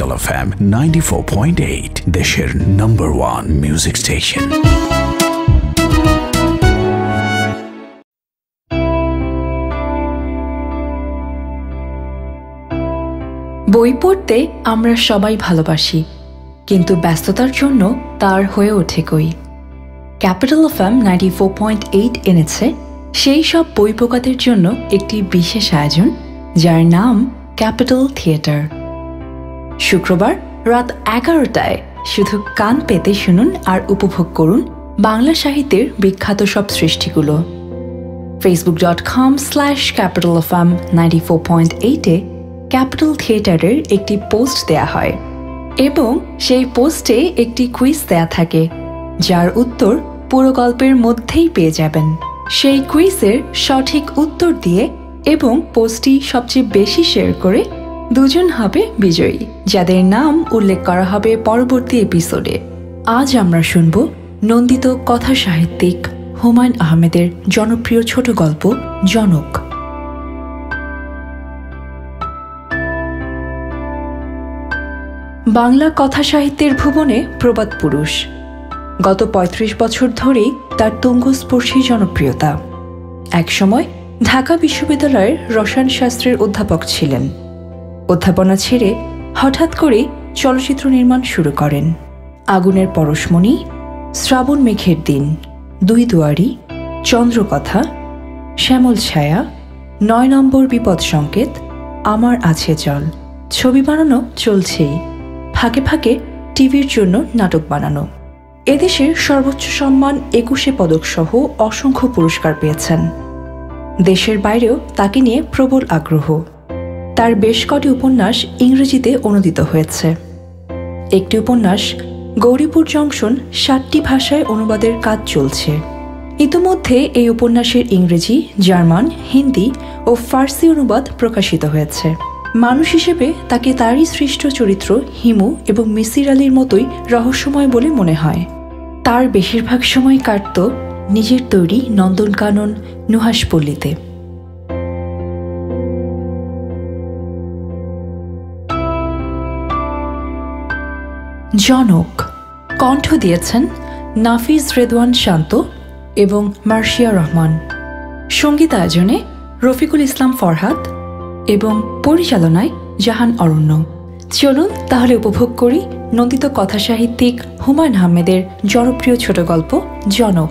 Capital FM 94.8 দেশের number 1 music station. বই পড়তে আমরা সবাই ভালোবাসি, কিন্তু ব্যস্ততার জন্য তার হয়ে ওঠে কই। ক্যাপিটাল FM 94.8 এনেছে সেই সব বই পোকাদের জন্য একটি বিশেষ আয়োজন, যার নাম ক্যাপিটাল থিয়েটার। শুক্রবার রাত 11টায় শুধু কান পেতে শুনুন আর উপভোগ করুন বাংলা সাহিত্যের বিখ্যাত সব সৃষ্টিগুলো। facebook.com/capitalfm 94.8-এ ক্যাপিটাল থিয়েটারের একটি পোস্ট দেয়া হয় এবং সেই পোস্টে একটি কুইজ দেয়া থাকে, যার উত্তর পুরো গল্পের মধ্যেই পেয়ে যাবেন। সেই কুইজের সঠিক উত্তর দিয়ে এবং পোস্টটি সবচেয়ে বেশি শেয়ার করে দুজন হবে বিজয়ী, যাদের নাম উল্লেখ করা হবে পরবর্তী এপিসোডে। আজ আমরা শুনব নন্দিত কথা সাহিত্যিক হুমায়ূন আহমেদের জনপ্রিয় ছোট গল্প জনক। বাংলা কথা সাহিত্যের ভুবনে প্রবাদ পুরুষ। গত ৩৫ বছর ধরেই তার তুঙ্গস্পর্শী জনপ্রিয়তা। একসময় ঢাকা বিশ্ববিদ্যালয়ের রসায়ন শাস্ত্রের অধ্যাপক ছিলেন। অধ্যাপনা ছেড়ে হঠাৎ করে চলচ্চিত্র নির্মাণ শুরু করেন। আগুনের পরশমণি, শ্রাবণ মেঘের দিন, দুই দুয়ারি, চন্দ্রকথা, শ্যামল ছায়া, ৯ নম্বর বিপদ সংকেত, আমার আছে জল। ছবি বানানো চলছেই, ফাঁকে ফাঁকে টিভির জন্য নাটক বানানো। এদেশের সর্বোচ্চ সম্মান ২১ পদক সহ অসংখ্য পুরস্কার পেয়েছেন। দেশের বাইরেও তাকে নিয়ে প্রবল আগ্রহ। তার বেশ কটি উপন্যাস ইংরেজিতে অনুদিত হয়েছে। একটি উপন্যাস গৌরীপুর জংশন ৭টি ভাষায় অনুবাদের কাজ চলছে। ইতিমধ্যে এই উপন্যাসের ইংরেজি, জার্মান, হিন্দি ও ফার্সি অনুবাদ প্রকাশিত হয়েছে। মানুষ হিসেবে তাকে তারই সৃষ্ট চরিত্র হিমু এবং মিসির আলীর মতোই রহস্যময় বলে মনে হয়। তার বেশিরভাগ সময় কাটত নিজের তৈরি নন্দনকানন নুহাসপল্লীতে। জনক কণ্ঠ দিয়েছেন নাফিজ রেদওয়ান শান্ত এবং মার্শিয়া রহমান। সঙ্গীতায়োজনে রফিকুল ইসলাম ফরহাদ এবং পরিচালনায় জাহান অরণ্য। চলুন তাহলে উপভোগ করি নন্দিত কথা সাহিত্যিক হুমায়ূন আহমেদের জনপ্রিয় ছোট গল্প জনক।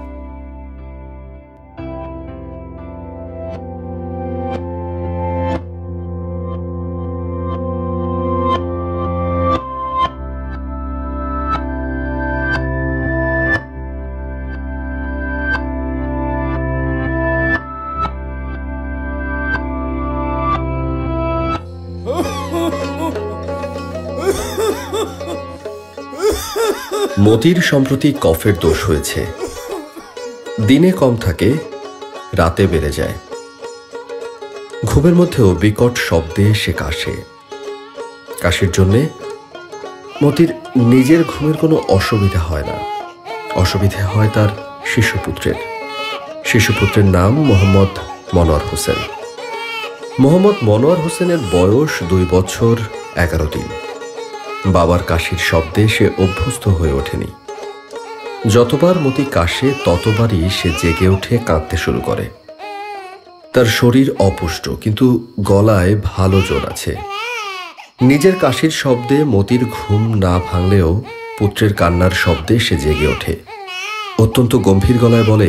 মতির সম্প্রতি কফের দোষ হয়েছে। দিনে কম থাকে, রাতে বেড়ে যায়। ঘুমের মধ্যেও বিকট শব্দে সে কাশে। কাশির জন্যে মতির নিজের ঘুমের কোনো অসুবিধা হয় না। অসুবিধা হয় তার শিশুপুত্রের। শিশুপুত্রের নাম মোহাম্মদ মনোয়ার হোসেন। মোহাম্মদ মনোয়ার হোসেনের বয়স ২ বছর ১১ দিন। বাবার কাশির শব্দে সে অভ্যস্ত হয়ে ওঠেনি। যতবার মতি কাশে ততবারই সে জেগে উঠে কাঁদতে শুরু করে। তার শরীর অপুষ্ট, কিন্তু গলায় ভালো জোর আছে। নিজের কাশির শব্দে মতির ঘুম না ভাঙলেও পুত্রের কান্নার শব্দে সে জেগে ওঠে। অত্যন্ত গম্ভীর গলায় বলে,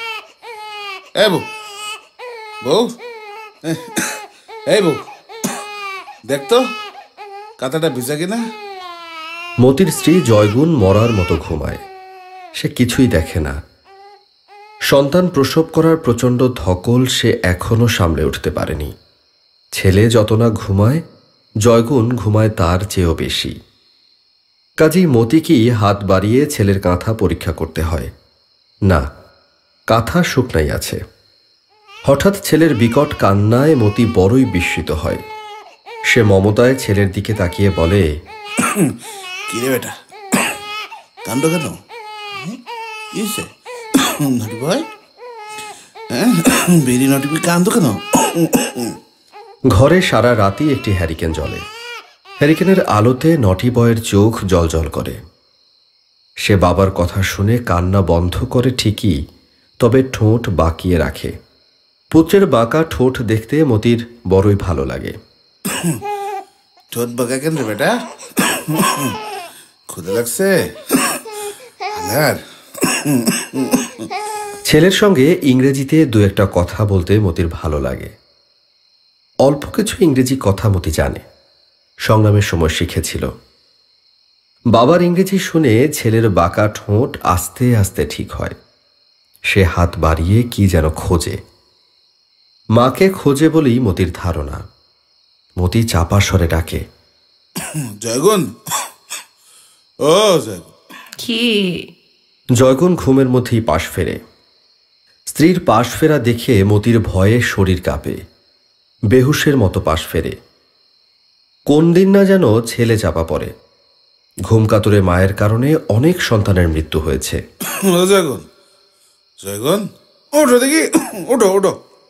বউ, বউ, দেখতো কাঁথাটা ভিজা কিনা। মতির স্ত্রী জয়গুণ মরার মতো ঘুমায়। সে কিছুই দেখে না। সন্তান প্রসব করার প্রচণ্ড ধকল সে এখনো সামলে উঠতে পারেনি। ছেলে যত না ঘুমায়, জয়গুণ ঘুমায় তার চেয়েও বেশি। কাজেই মতিকেই হাত বাড়িয়ে ছেলের কাঁথা পরীক্ষা করতে হয়। না, কাঁথা শুকনাই আছে। হঠাৎ ছেলের বিকট কান্নায় মতি বড়ই বিস্মিত হয়। সে মমতায় ছেলের দিকে তাকিয়ে বলে, কি রে বেটা, কান্দ কেন? নটি ভাই, বেরি নটি কান্দ কেন? ঘরে সারা রাতই একটি হ্যারিকেন জ্বলে। হ্যারিকেনের আলোতে নটি বয়ের চোখ জ্বলজ্বল করে। সে বাবার কথা শুনে কান্না বন্ধ করে ঠিকই, তবে ঠোঁট বাঁকিয়ে রাখে। পুত্রের বাঁকা ঠোঁট দেখতে মতির বড়ই ভালো লাগে। ঠোঁট বাঁকা কেন রে বেটা? ক্ষুধা লাগছে? ছেলের সঙ্গে ইংরেজিতে দু একটা কথা বলতে মতির ভালো লাগে। অল্প কিছু ইংরেজি কথা মতি জানে, সংগ্রামের সময় শিখেছিল। বাবার ইংরেজি শুনে ছেলের বাঁকা ঠোঁট আস্তে আস্তে ঠিক হয়। সে হাত বাড়িয়ে কি যেন খোঁজে, মাকে খোঁজে বলেই মতির ধারণা। মতি চাপা স্বরে ডাকে, জয়গুণ, ও জয়গুণ। কি? জয়গুণ ঘুমের মধ্যেই পাশ ফেরে। স্ত্রীর পাশ ফেরা দেখে মতির ভয়ে শরীর কাঁপে, বেহুশের মতো পাশ ফেরে। কোন দিন না যেন ছেলে চাপা পড়ে। ঘুম কাতুরে মায়ের কারণে অনেক সন্তানের মৃত্যু হয়েছে। জয়গুণ, জয়গুণ, ওঠো দেখি, ওঠো ওঠো।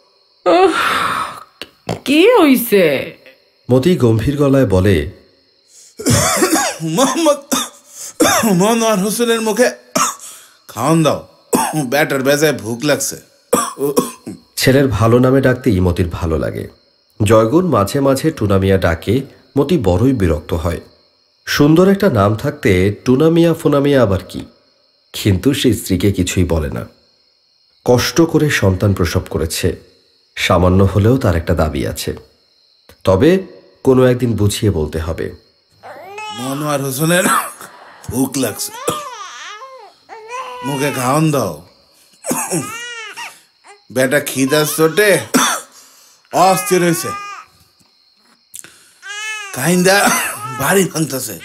কি হইছে? মতি গম্ভীর গলায় বলে, মোহাম্মদ মনোয়ার হোসেনের মুখে খাওয়ান দাও, ব্যাটার বেজায় ভুক লাগছে। ছেলের ভালো নামে ডাকতেই মতির ভালো লাগে। জয়গুণ মাঝে মাঝে টুনামিয়া ডাকে, মতি বড়ই বিরক্ত হয়। সুন্দর একটা নাম থাকতে টুনামিয়া ফোনামিয়া আবার কি? কিন্তু সে স্ত্রীকে কিছুই বলে না। কষ্ট করে সন্তান প্রসব করেছে, সামান্য হলেও তার একটা দাবি আছে। তবে কোনো একদিন বুঝিয়ে বলতে হবে। মনোয়ার হোসেনের ভুক লাগছে, মুখে খাওয়ান দাও। বেটা খিদার চোটে অস্থির হয়েছে, কাইন্দা বাড়ি ভাঙতেছে।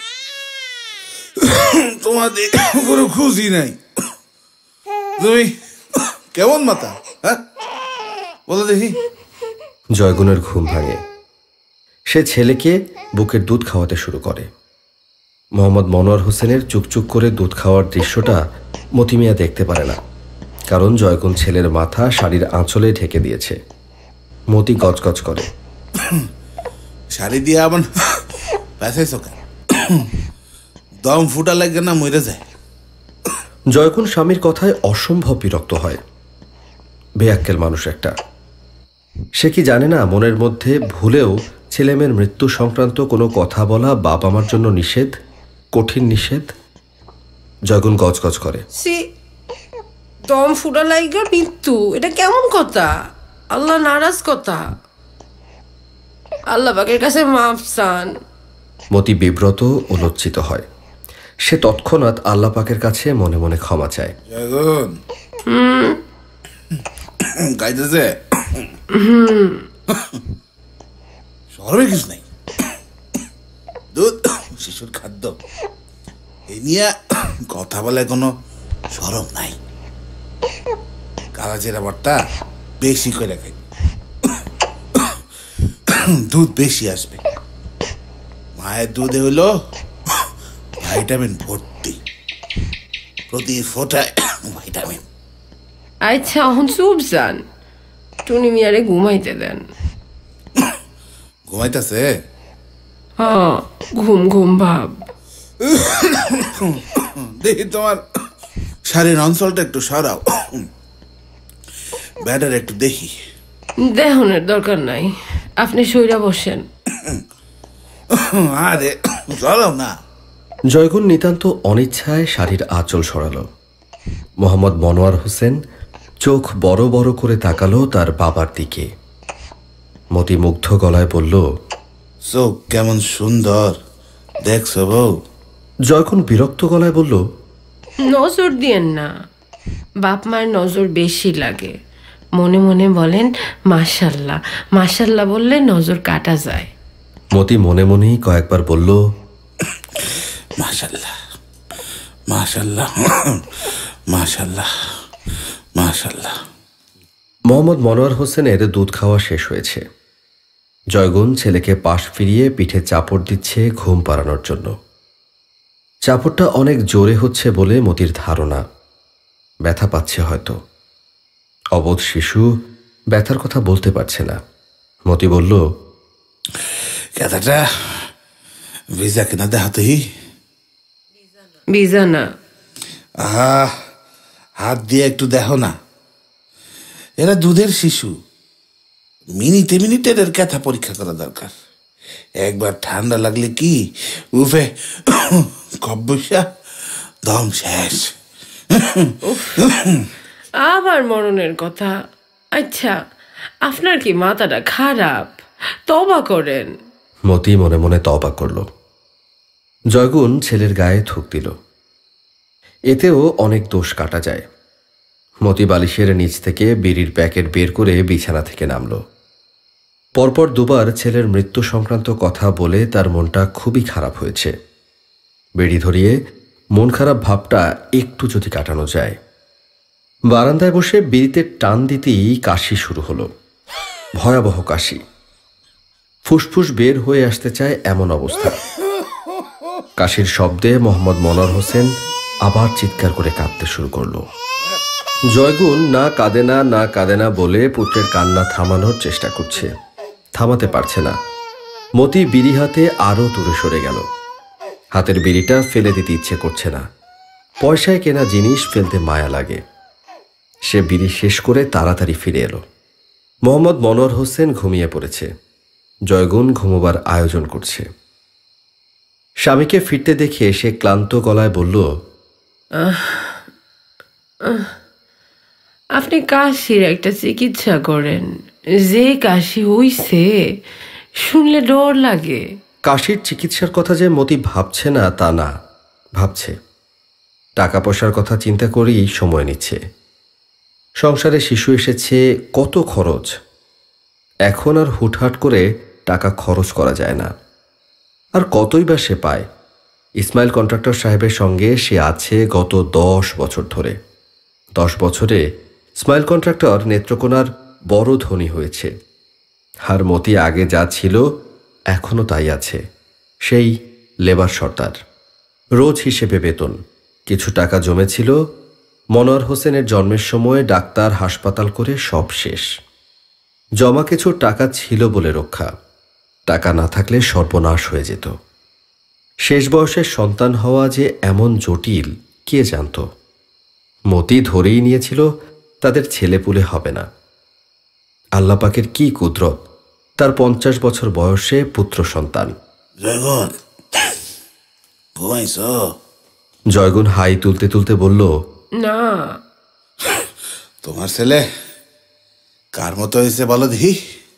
তোমাদের কোনো খুশি নাই। তুমি কেমন মাতা, হ্যাঁ বলো দেখি। জয়গুণের ঘুম ভাঙে। সে ছেলেকে বুকের দুধ খাওয়াতে শুরু করে। মোহাম্মদ মনোয়ার হোসেনের চুকচুক করে দুধ খাওয়ার দৃশ্যটা মতিমিয়া দেখতে পারে না, কারণ জয়গুণ ছেলের মাথা শাড়ির আঁচলে ঢেকে দিয়েছে। মতি গজগজ করে, শাড়ি দিয়ে আবার পেঁচাইছ কেন? দম ফুটা লাগে না মরে যায়। জয়গুণ স্বামীর কথায় অসম্ভব বিরক্ত হয়। বেয়াক্কেল মানুষ একটা। সে কি জানে না মনের মধ্যে ভুলেও ছেলেমেয়ের মৃত্যু সংক্রান্ত কোনো কথা বলা বাবা মার জন্য নিষেধ, কঠিন নিষেধ। জয়গুণ গজগজ করে, দম ফুটা লাইগা মৃত্যু, এটা কেমন কথা? আল্লাহ নারাজ কথা। আল্লাহ পাকের কাছে মাফ চান। মতি বিব্রত ও লজ্জিত হয়। সে তৎক্ষণাৎ আল্লাহ পাকের কাছে মনে মনে ক্ষমা চায়। জয়গুণ গাইতেছে, শহরে কিছু নাই। দুধ শিশুর খাদ্য, এ নিয়ে কথা বলে কোনো সরম নাই। কালা জিরা ভর্তা বেশি করে খাই, দুধ বেশি আসবে। মায়ের দুধে হইল ভাইটামিন ভর্তি, প্রতি ফোঁটায় ভাইটামিন। আচ্ছা এখন চুপ যান, টুনি মিয়ারে ঘুমাইতে দেন। ঘুমাইতেছে? হ্যাঁ, ঘুম ঘুম ভাব। দেখি তোমার শাড়ির অঞ্চলটা একটু সরাও, ব্যাটার একটু দেখি। দেহনের দরকার নাই, আপনি সইরা বসেন। আরে সরাও না। জয়গুণ নিতান্ত অনিচ্ছায় শাড়ির আঁচল সরাল। মোহাম্মদ মনোয়ার হোসেন চোখ বড় বড় করে তাকালো তার বাবার দিকে। মতি মুগ্ধ গলায় বলল, চোখ কেমন সুন্দর দেখছো বউ। জয়গুণ বিরক্ত গলায় বলল, নজর দিয়েন না, বাপ মায়ের নজর বেশি লাগে। মনে মনে বলেন মাশাল্লাহ, মাশাল্লাহ বললে নজর কাটা যায়। মতি মনে মনেই কয়েকবার বলল, মাশাল্লাহ মাশাল্লাহ মাশাল্লাহ মাশাল্লাহ। মোহাম্মদ মনোয়ার হোসেনের দুধ খাওয়া শেষ হয়েছে। জয়গুণ ছেলেকে পাশ ফিরিয়ে পিঠে চাপড় দিচ্ছে ঘুম পাড়ানোর জন্য। চাপড়টা অনেক জোরে হচ্ছে বলে মতির ধারণা, ব্যথা পাচ্ছে হয়তো। অবোধ শিশু ব্যথার কথা বলতে পারছে না। মতি বলল, কথাটা ভিজা কিনা দেখাতে বিজানা আহা, হাত দিয়ে একটু দেখো না। এরা দুধের শিশু, মিনিটে মিনিটে এদের ক্যাথা পরীক্ষা করা দরকার। একবার ঠান্ডা লাগলে কি উফে কব্বসা দম শেষ। আবার মরণের কথা। আচ্ছা, আপনার কি মাথাটা খারাপ? তওবা করেন। মতি মনে মনে তওবা করল। জয়গুণ ছেলের গায়ে থুক দিল। এতেও অনেক দোষ কাটা যায়। মতি বালিশের নিচ থেকে বিড়ির প্যাকেট বের করে বিছানা থেকে নামল। পরপর দুবার ছেলের মৃত্যু সংক্রান্ত কথা বলে তার মনটা খুবই খারাপ হয়েছে। বিড়ি ধরিয়ে মন খারাপ ভাবটা একটু যদি কাটানো যায়। বারান্দায় বসে বিড়িতে টান দিতেই কাশি শুরু হলো, ভয়াবহ কাশি। ফুসফুস বের হয়ে আসতে চায় এমন অবস্থা। কাশির শব্দে মোহাম্মদ মনোয়ার হোসেন আবার চিৎকার করে কাঁদতে শুরু করলো। জয়গুণ না কাঁদে না বলে পুত্রের কান্না থামানোর চেষ্টা করছে, থামাতে পারছে না। মতি বিড়ি হাতে আরো দূরে সরে গেল। হাতের বিড়িটা ফেলে দিতে ইচ্ছে করছে না। পয়সায় কেনা জিনিস ফেলতে মায়া লাগে। সে বিড়ি শেষ করে তাড়াতাড়ি ফিরে এলো। মোহাম্মদ মনোয়ার হোসেন ঘুমিয়ে পড়েছে। জয়গুণ ঘুমোবার আয়োজন করছে। স্বামীকে ফিরতে দেখে সে ক্লান্ত গলায় বলল, আপনি কাশির একটা চিকিৎসা করেন। যে কাশি হইছে শুনলে ডর লাগে। কাশির চিকিৎসার কথা যে মতি ভাবছে না তা না, ভাবছে। টাকা পয়সার কথা চিন্তা করেই সময় নিচ্ছে। সংসারে শিশু এসেছে, কত খরচ। এখন আর হুটহাট করে টাকা খরচ করা যায় না। আর কতই বা সে পায়। ইসমাইল কন্ট্রাক্টর সাহেবের সঙ্গে সে আছে গত 10 বছর ধরে। 10 বছরে ইসমাইল কন্ট্রাক্টর নেত্রকোনার বড় ধনী হয়েছে। আর মতি আগে যা ছিল এখনও তাই আছে, সেই লেবার সর্দার। রোজ হিসেবে বেতন। কিছু টাকা জমেছিল। মনোয়ার হোসেনের জন্মের সময় ডাক্তার হাসপাতাল করে সব শেষ। জমা কিছু টাকা ছিল বলে রক্ষা। টাকা না থাকলে সর্বনাশ হয়ে যেত। শেষ বয়সের সন্তান হওয়া যে এমন জটিল কে জানত। মতি ধরেই নিয়েছিল তাদের ছেলেপুলে হবে না। আল্লাহ পাকের কি কুদরত, তার 50 বছর বয়সে পুত্র সন্তান। জয়গুণ হাই তুলতে তুলতে বলল, না। তোমার ছেলে কার মতো হয়েছে বলো দেখি?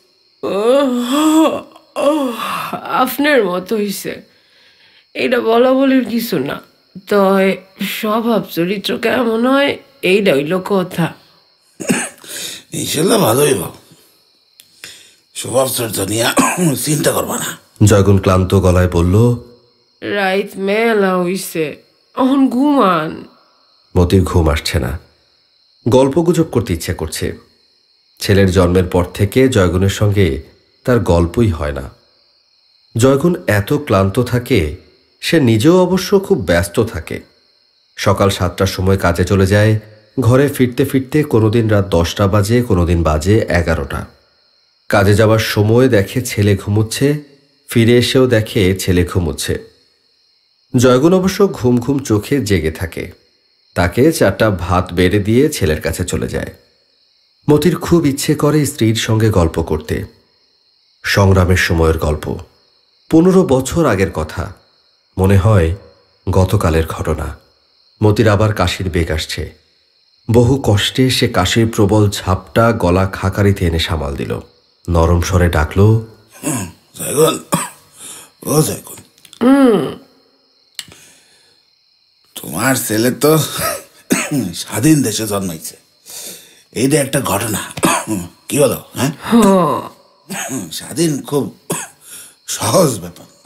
আপনার মতো হইছে, এইটা বলা বলির কিছু না। তয় স্বভাব চরিত্র কেমন হয় এইটা হইল কথা। ইনশাল্লাহ ভালোই ভাব, স্বভাব চরিত্র নিয়ে চিন্তা করবা না। জয়গুণ ক্লান্ত গলায় বলল, রাইত মেলা হইছে, এখন ঘুমান। মতির ঘুম আসছে না। গল্পগুজব করতে ইচ্ছে করছে। ছেলের জন্মের পর থেকে জয়গুণের সঙ্গে তার গল্পই হয় না। জয়গুণ এত ক্লান্ত থাকে, সে নিজেও অবশ্য খুব ব্যস্ত থাকে। সকাল 7টার সময় কাজে চলে যায়। ঘরে ফিরতে ফিরতে কোনোদিন রাত 10টা বাজে, কোনোদিন বাজে 11টা। কাজে যাওয়ার সময় দেখে ছেলে ঘুমুচ্ছে, ফিরে এসেও দেখে ছেলে ঘুমুচ্ছে। জয়গুণ অবশ্য ঘুম ঘুম চোখে জেগে থাকে। তাকে 4টা ভাত বেড়ে দিয়ে ছেলের কাছে চলে যায়। মতির খুব ইচ্ছে করে স্ত্রীর সঙ্গে গল্প করতে। সংগ্রামের সময়ের গল্প, 15 বছর আগের কথা। মনে হয় গতকালের ঘটনা। মতির আবার কাশির বেগ আসছে। বহু কষ্টে সে কাশির প্রবল ঝাপটা গলা খাকারিতে এনে সামাল দিল। নরম স্বরে ডাকল, তোমার ছেলে তো স্বাধীন দেশে জন্মাইছে, এইটা একটা ঘটনা। কি বলো? হ্যাঁ, স্বাধীন খুব সহজ ব্যাপার না।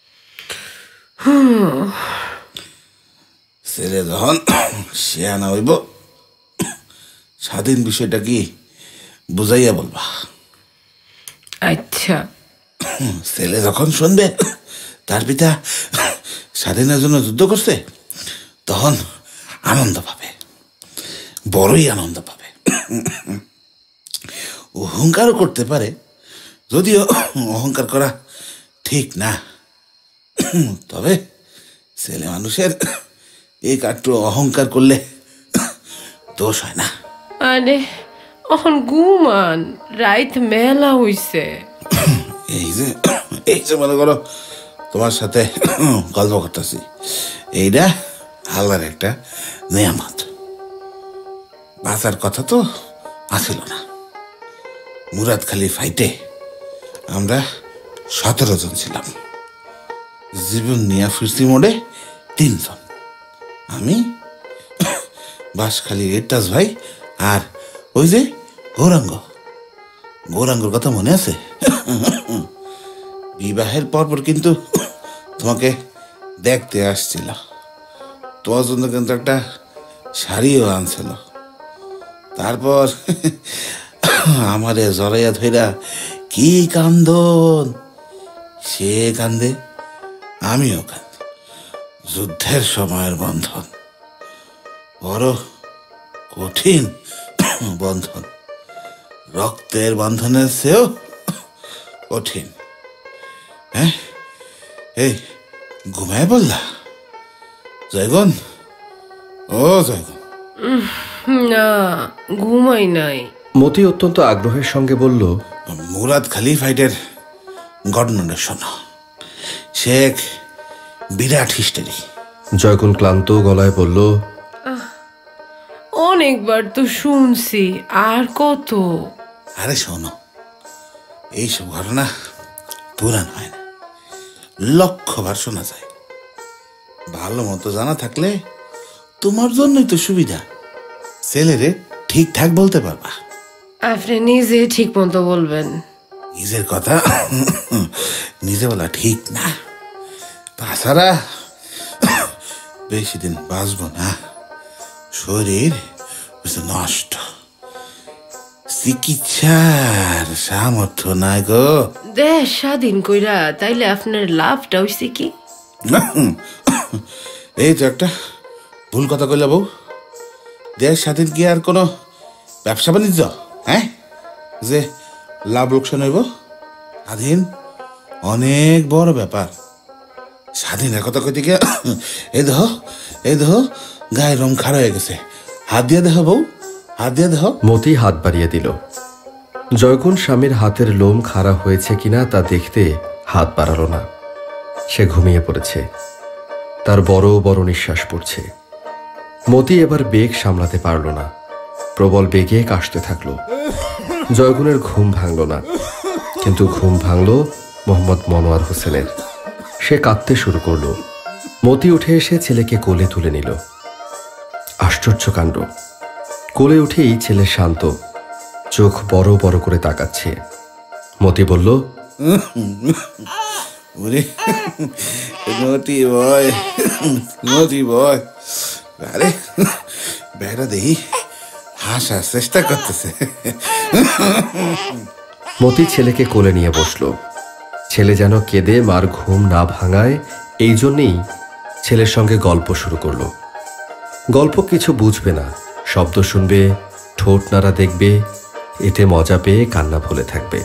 ছেলে যখন শিয়ানা হইব, স্বাধীন বিষয়টা কি বুঝাইয়া বলবা। আচ্ছা। ছেলে যখন শুনবে তার পিতা স্বাধীনের জন্য যুদ্ধ করছে, তখন আনন্দ পাবে, বড়ই আনন্দ পাবে। অহংকারও করতে পারে, যদিও অহংকার করা ঠিক না। তবে ছেলে মানুষের এই একটু অহংকার করলে দোষ হয় না। আরে অহন ঘুমান, রাইত মেলা হইছে। এই যে মনে করো তোমার সাথে গল্প করতেছি, এইটা আল্লাহর একটা নিয়ামত। বাঁচার কথা তো আসিল না। মুরাদখালী ফাইটে আমরা 17 জন ছিলাম। জীবন নিয়ে ফিরছি মোড়ে 3 জন, আমি, বাঁশখালীর এটাজ ভাই, আর ওই যে গৌরাঙ্গর কথা মনে আছে? বিবাহের পরপর কিন্তু তোমাকে দেখতে আসছিল, তোমার জন্য কিন্তু একটা শাড়িও আনছিল। তারপর আমারে জড়াইয়া ধইরা কি কান্দন, সে কান্দে আমিও কান্দি। যুদ্ধের সময়ের বন্ধন বড় কঠিন বন্ধন, রক্তের বন্ধনের চেয়েও কঠিন। হ্যাঁ, এই ঘুমায় বললা জয়গুন? ও জয়গুন, না ঘুমাই নাই। মতি অত্যন্ত আগ্রহের সঙ্গে বলল, মুরাদখালী ফাইটের ঘটনাটা শোনো। সে এক বিরাট হিস্টেরি। জয়গুন ক্লান্ত গলায় বলল, অনেকবার তো শুনছি, আর কত? আরে শোনো, এইসব ঘটনা পুরাণ হয় না, লক্ষবার শোনা যায়। ভালো মতো জানা থাকলে তোমার জন্যই তো সুবিধা, ছেলেরে ঠিকঠাক বলতে পারবা। আপনি নিজে ঠিক মতো বলবেন। নিজের কথা নিজে বলা ঠিক না, তাছাড়া বেশি দিন বাঁচব না, শরীর নষ্ট, চিকিৎসার সামর্থ্য নাই গো। দেশ স্বাধীন কইরা তাইলে আপনার লাভটা হইছে কি? এই তো একটা ভুল কথা কইলা বউ। দেশ স্বাধীন কি আর কোনো ব্যবসা বাণিজ্য? হ্যাঁ, যে লাভ লোকসান হইব? স্বাধীন অনেক বড় ব্যাপার। স্বাধীনের কথা কইতে গিয়ে এই দেহ গায়ের রং খাড়া হয়ে গেছে। হাত দিয়ে দেহ বউ, হাত দিয়ে দেহ। মতি হাত বাড়িয়ে দিল। জয়গুন স্বামীর হাতের লোম খাড়া হয়েছে কিনা তা দেখতে হাত বাড়ালো না। সে ঘুমিয়ে পড়েছে, তার বড় বড় নিঃশ্বাস পড়ছে। মতি এবার বেগ সামলাতে পারল না, প্রবল বেগে কাশতে থাকলো। জয়গুনের ঘুম ভাঙল না, কিন্তু ঘুম ভাঙল মোহাম্মদ মনোয়ার হোসেনের। সে কাঁদতে শুরু করলো। মতি উঠে এসে ছেলেকে কোলে তুলে নিল। আশ্চর্য কাণ্ড, কোলে উঠেই ছেলে শান্ত, চোখ বড় বড় করে তাকাচ্ছে। মতি বলল, নটি বয়, আরে বেড়া দেখি হাসার চেষ্টা করতেছে। মতি ছেলেকে কোলে নিয়ে বসলো। ছেলে যেন কেঁদে মার ঘুম না ভাঙায়, এই জন্যেই ছেলের সঙ্গে গল্প শুরু করলো। গল্প কিছু বুঝবে না, শব্দ শুনবে, ঠোঁট নাড়া দেখবে, এতে মজা পেয়ে কান্না ভুলে থাকবে।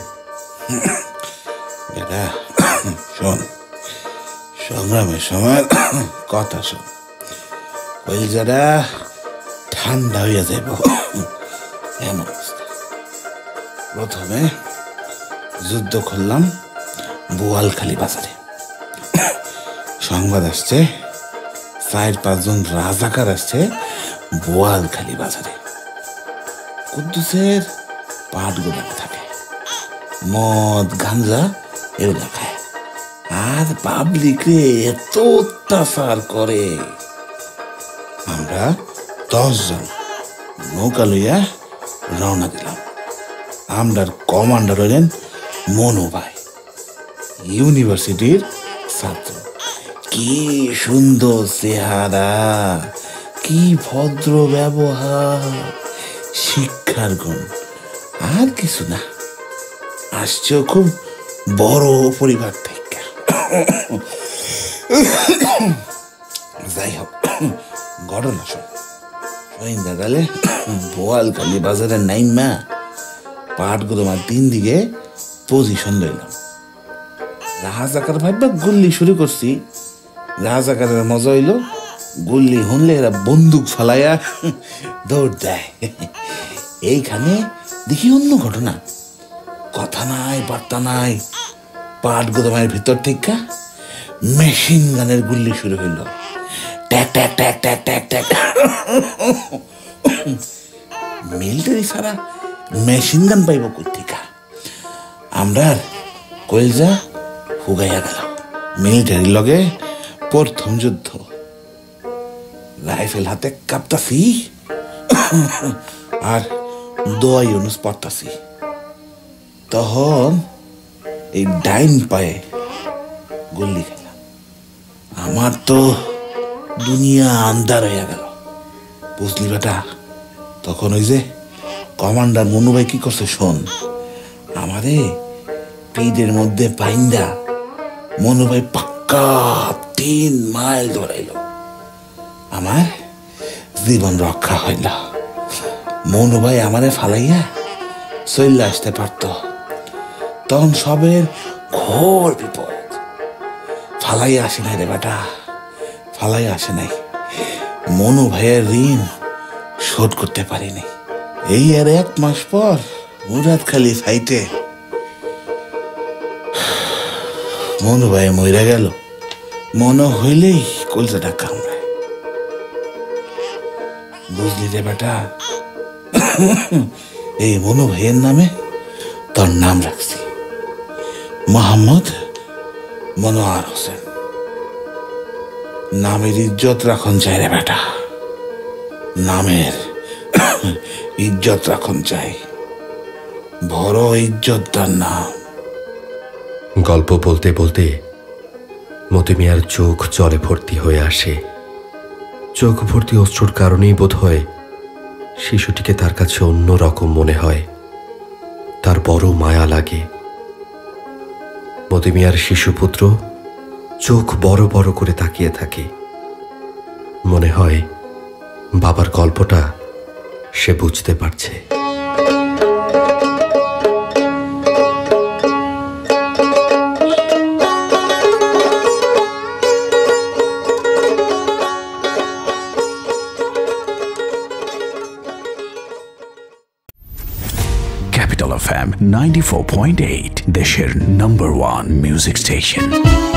শোন, সংগ্রামের সময় কথা শোন, কলিজাটা ঠান্ডা হইয়া যাইব এমন অবস্থা। প্রথমে যুদ্ধ করলাম বোয়ালখালী বাজারে। সংবাদ আসছে 4-5 জন রাজাকার আসছে বোয়ালখালী বাজারে। কুদ্দুসের পাট গোদামে থাকে, মদ গাঞ্জা এগুলা খায়, আর পাবলিক রে এত অত্যাচার করে। আমরা 10 জন নৌকা লইয়া রওনা দিলাম। আমরার কমান্ডার হইলেন মনু ভাই, ইউনিভার্সিটির ছাত্র। কি সুন্দর চেহারা, কি ভদ্র ব্যবহার, শিক্ষার গুণ, আর কিছু না। আসছে খুব বড় পরিবার থেকে। যাই হোক, ঘটনা শোন। সন্ধ্যা গেলে বোয়ালখালী বাজারের নাইমা পাটগুলো আমার 3 দিকে পজিশন লইলাম। রাজাকার ভাববা গুল্লি শুরু করছি। রাজাকারের মজা হইলো গুল্লি হুনলে এরা বন্দুক ফালাইয়া দৌড় দেয়। এইখানে দেখি অন্য ঘটনা, কথা নাই বার্তা নাই, পাট গোদামের ভিতর থেকে মেশিন গানের গুল্লি শুরু হইল। ট্যাক ট্যাক ট্যাক ট্যাক ট্যাক ট্যাক। মিলিটারি ছাড়া মেশিন গান পাইব কোথেকে? আমরা কইলজা হুগাইয়া গেল। মিলিটারির লগে প্রথম যুদ্ধ, রাইফেল হাতে কাঁপতাছি আর দোয়া ইউনুস পড়তাছি। তখন এই ডাইন পায়ে গুল্লি খেলাম। আমার তো দুনিয়া আন্ধার হইয়া গেল, বুঝলি বেটা। তখন ওই যে কমান্ডার মনু ভাই কি করছে শোন, আমারে পিঠের মধ্যে পাইন্দা মনু ভাই পাক্কা 3 মাইল দৌড়াইল। আমার জীবন রক্ষা হইল। মনু ভাই আমারে ফালাইয়া চলে আসতে পারত, তখন সবের ঘোর বিপদ। ফালাই আসে নাই রে বেটা, ফালাই আসে নাই। মনু ভাইয়ের ঋণ শোধ করতে পারিনি। এই আর 1 মাস পর মুরাদ খালি ফাইটে মনু ভাই মইরা গেল। মনে হইলেই কলজাটা কামড়ায়, বুঝলি রে বেটা। এই মনু ভাইয়ের নামে তোর নাম রাখছি মোহাম্মদ মনোয়ার হোসেন। নামের ইজ্জত রাখন চাই রে বেটা, নামের ইজ্জত রাখন চাই। বড় ইজ্জতদার নাম। গল্প বলতে বলতে মতি মিয়ার চোখ জলে ভর্তি হয়ে আসে। চোখ ভর্তি অশ্রুর কারণেই বোধ হয় শিশুটিকে তার কাছে অন্য রকম মনে হয়, তার বড় মায়া লাগে। মতি মিয়ার শিশুপুত্র চোখ বড় বড় করে তাকিয়ে থাকে। মনে হয় বাবার গল্পটা সে বুঝতে পারছে। Capital FM 94.8 দেশের #1 মিউজিক স্টেশন।